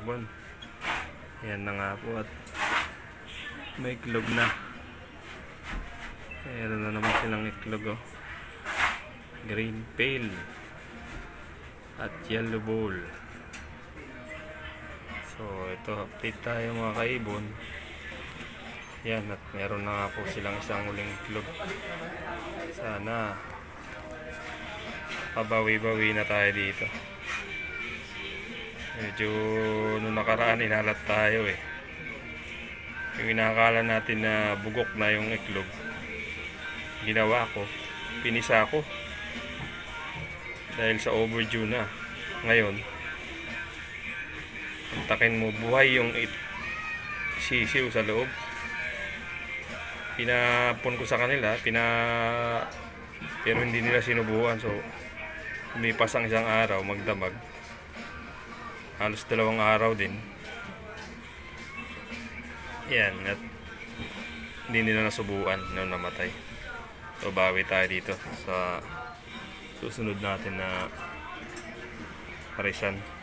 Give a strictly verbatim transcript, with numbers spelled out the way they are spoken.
ibon. Ayan na nga po at may iklog na. Meron na naman silang iklog, oh. Green pail at yellow ball. So ito, update tayo mga kaibon. Yan, at meron na nga po silang isang uling iklog. Sana pabawi-bawi na tayo dito. Medyo nung nakaraan inalat tayo eh. Yung inakala natin na bugok na yung iklog, ginawa ko, pinisa ko dahil sa overdue na. Ngayon antakin mo buhay yung sisiw sa loob. Pinapon ko sa kanila, pina pero hindi nila sinubukan. So lumipas ang isang araw, magdamag, halos dalawang araw din. Yan, at hindi nila nasubukan nung namatay. So bawi tayo dito sa susunod natin na parisan.